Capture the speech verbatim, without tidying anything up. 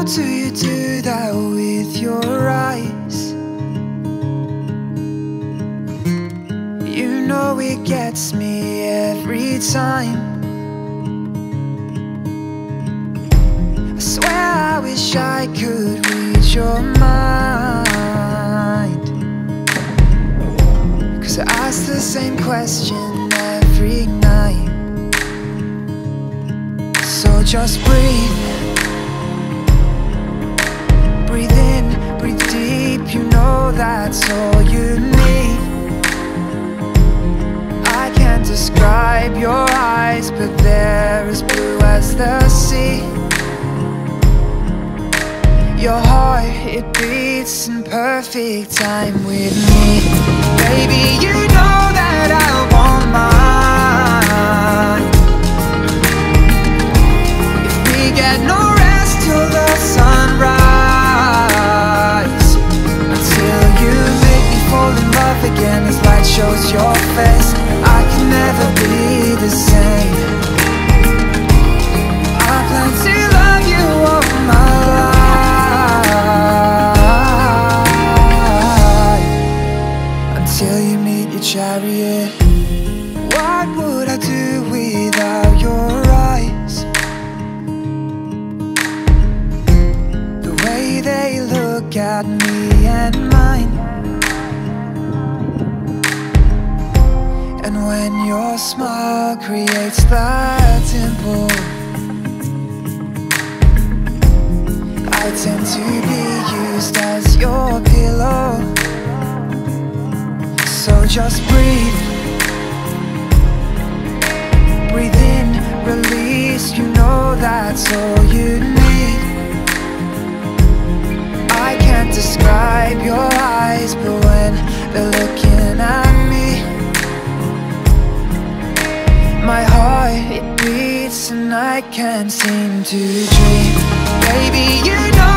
do you do that with your eyes? You know it gets me every time. I swear I wish I could read your mind, 'cause I ask the same question every night. So just breathe. Breathe in, breathe deep, you know that's all you need. I can't describe your eyes, but they're as blue as the sea. Your heart, it beats in perfect time with me. Baby, you know that I want mine. If we get no rest till the sunrise, until you make me fall in love again as light shows your face, I can never be the same. I plan to love you all my life, until you meet your chariot. What would I do without your eyes? The way they look at me and mine. And when your smile creates that dimple, I tend to be used as your pillow. So just breathe. Breathe in, release, you know that's all you need. I can't describe your eyes, but when they're looking at me, my heart, it beats and I can't seem to dream. Baby, you know